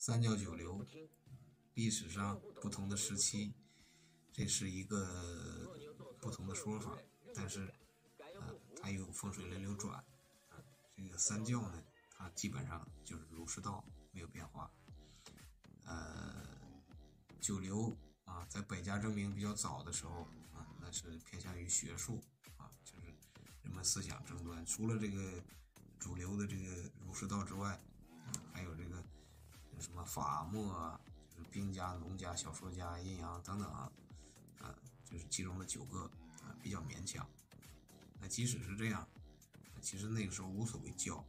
三教九流，历史上不同的时期，这是一个不同的说法，但是它有风水轮流转这个三教呢，它基本上就是儒释道没有变化。九流在百家争鸣比较早的时候那是偏向于学术就是人们思想争端。除了这个主流的这个儒释道之外，还有这个什么法墨就是兵家、农家、小说家、阴阳等等就是其中的9个比较勉强。那即使是这样，其实那个时候无所谓教，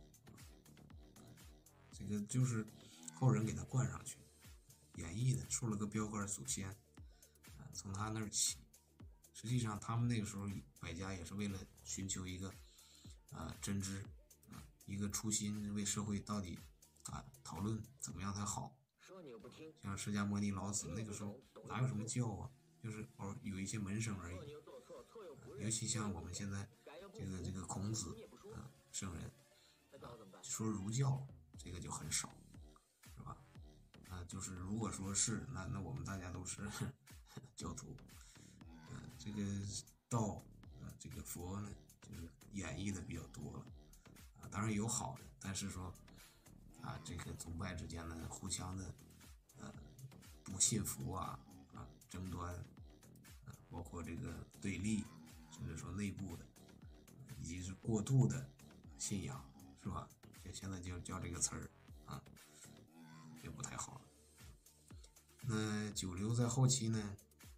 这个就是后人给他冠上去，演绎的，竖了个标杆祖先从他那儿起。实际上他们那个时候百家也是为了寻求一个真知一个初心，为社会到底讨论怎么样才好。像释迦牟尼、老子那个时候哪有什么教就是有一些门生而已。尤其像我们现在这个孔子圣人说儒教这个就很少，是吧？就是如果说是那我们大家都是教徒。这个道这个佛呢就是演绎的比较多了当然有好的，但是说这个宗派之间的互相的不信服争端包括这个对立，甚至说内部的以及是过度的信仰，是吧？现在就叫这个词儿也不太好了。那九流在后期呢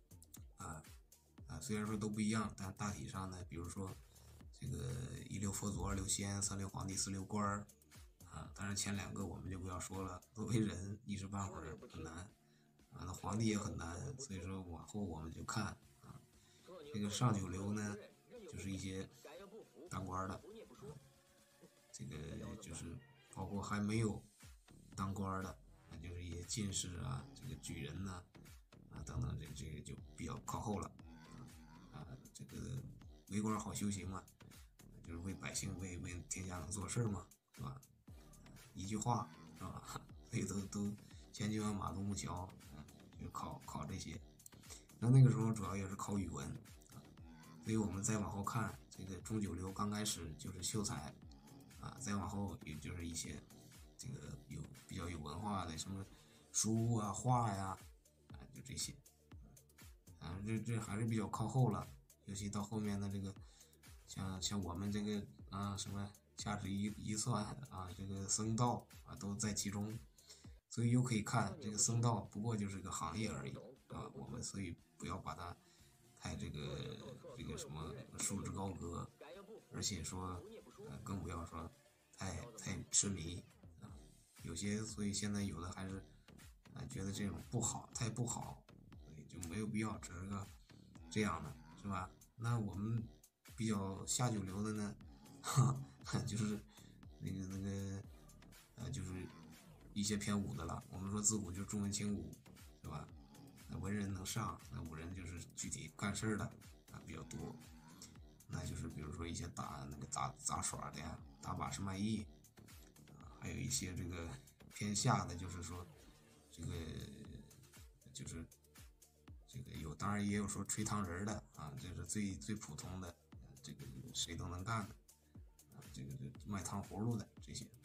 虽然说都不一样，但大体上呢，比如说这个一流佛祖、二流仙、三流皇帝、四流官当然前2个我们就不要说了，作为人一时半会儿很难那皇帝也很难，所以说往后我们就看这个上九流呢，就是一些当官的这个就是包括还没有当官的就是一些进士这个举人等等，这个就比较靠后了这个为官好修行嘛，就是为百姓为天下能做事嘛，是吧？一句话是吧？所以都千军万马独木桥就考这些。那个时候主要也是考语文所以我们再往后看，这个中九流刚开始就是秀才再往后也就是一些这个比较有文化的什么书画就这些这还是比较靠后了。尤其到后面的这个像我们这个什么掐指一算这个僧道都在其中，所以又可以看这个僧道不过就是个行业而已我们所以不要把它太这个什么束之高阁，而且说更不要说太痴迷有些，所以现在有的还是觉得这种不好，太不好，所以就没有必要，只是个这样的，是吧？那我们比较下九流的呢就是那个就是一些偏武的了。我们说自古就重文轻武，是吧？那文人能上，那武人就是具体干事的比较多。那就是比如说一些打那个杂耍的打把式卖艺还有一些这个偏下的，就是说这个就是这个当然也有说吹糖人的这是最普通的这个谁都能干的这个卖糖葫芦的这些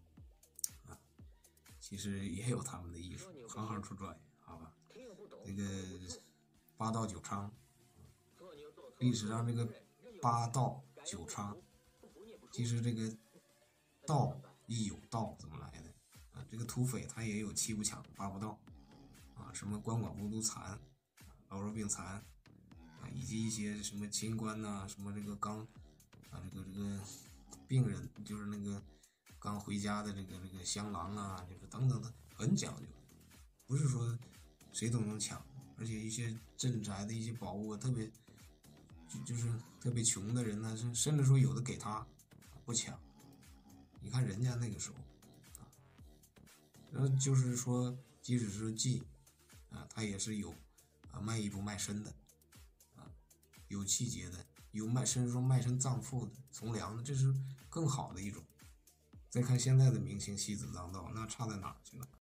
其实也有他们的艺术，行行出状元，好吧？这个8道9昌，历史上这个8道9昌，其实这个道亦有道怎么来的这个土匪他也有7不抢8不盗什么官管无毒残老弱病残以及一些什么清官什么这个刚这个病人，就是那个刚回家的这个香郎就是等等的，很讲究，不是说谁都能抢。而且一些镇宅的一些宝物特别就是特别穷的人呢甚至说有的给他不抢。你看人家那个时候然后就是说即使是妓他也是有卖艺不卖身的有气节的，有甚至说卖身葬父的从良的，这是更好的一种。再看现在的明星戏子当道，那差在哪儿去了？